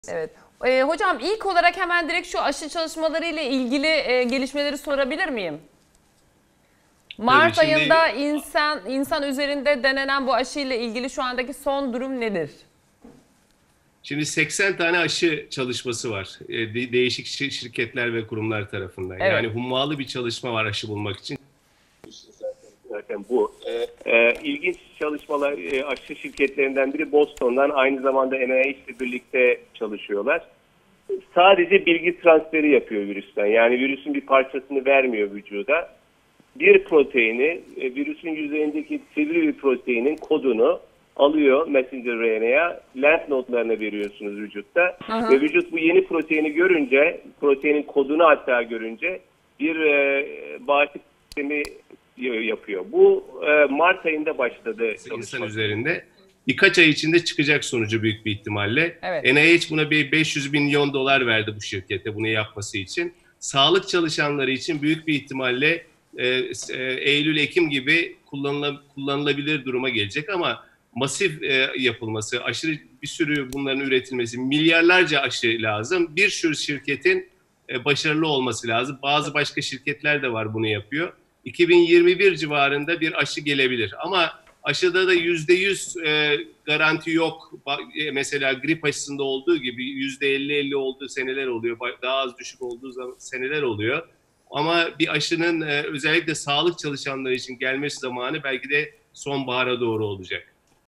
Evet. Hocam ilk olarak hemen direkt şu aşı çalışmaları ile ilgili gelişmeleri sorabilir miyim? Tabii Mart şimdi ayında insan üzerinde denenen bu aşı ile ilgili şu andaki son durum nedir? şimdi 80 tane aşı çalışması var. Değişik şirketler ve kurumlar tarafından. Yani Evet. hummalı bir çalışma var aşı bulmak için. Zaten bu. İlginç çalışmalar, aşı şirketlerinden biri Boston'dan, aynı zamanda NIH ile birlikte çalışıyorlar. Sadece bilgi transferi yapıyor virüsten. Yani virüsün bir parçasını vermiyor vücuda. Bir proteini, virüsün yüzeyindeki sivri bir proteinin kodunu alıyor messenger RNA'ya, lenf nodlarına veriyorsunuz vücutta. Hı hı. Ve vücut bu yeni proteini görünce, proteinin kodunu hatta görünce bir bağışıklık sistemi yapıyor. Bu Mart ayında başladı İnsan çalışma. üzerinde. Birkaç ay içinde çıkacak sonucu büyük bir ihtimalle. Evet. NIH buna bir 500 milyon dolar verdi bu şirkete bunu yapması için. Sağlık çalışanları için büyük bir ihtimalle Eylül-Ekim gibi kullanılabilir duruma gelecek ama masif yapılması, aşırı bir sürü bunların üretilmesi, milyarlarca aşı lazım. Bir sürü şirketin başarılı olması lazım. Bazı başka şirketler de var bunu yapıyor. 2021 civarında bir aşı gelebilir ama aşıda da %100 garanti yok. Mesela grip aşısında olduğu gibi %50-50 olduğu seneler oluyor. Daha az düşük olduğu seneler oluyor. Ama bir aşının özellikle sağlık çalışanları için gelmesi zamanı belki de sonbahara doğru olacak.